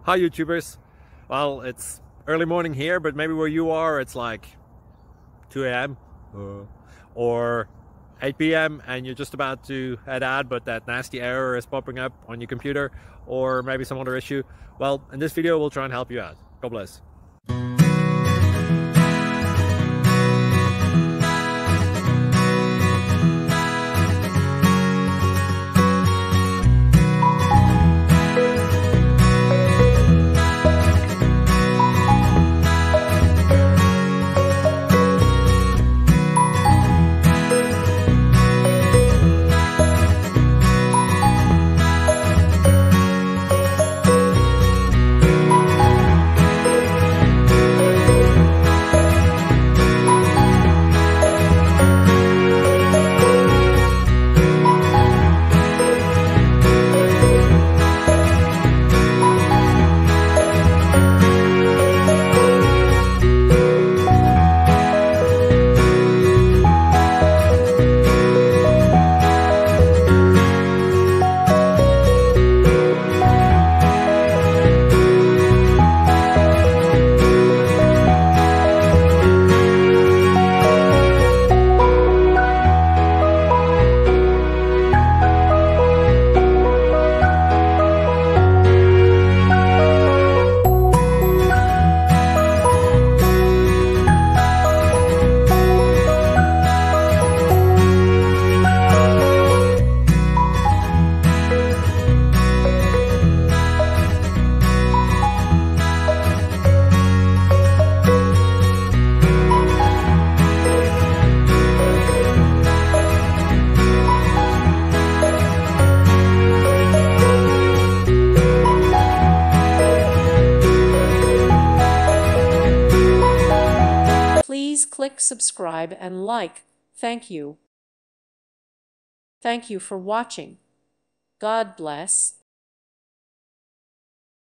Hi YouTubers. Well, it's early morning here, but maybe where you are it's like 2 a.m. or 8 p.m. and you're just about to head out, but that nasty error is popping up on your computer, or maybe some other issue. Well, in this video we'll try and help you out. God bless. Please click subscribe and like. Thank you. Thank you for watching. God bless.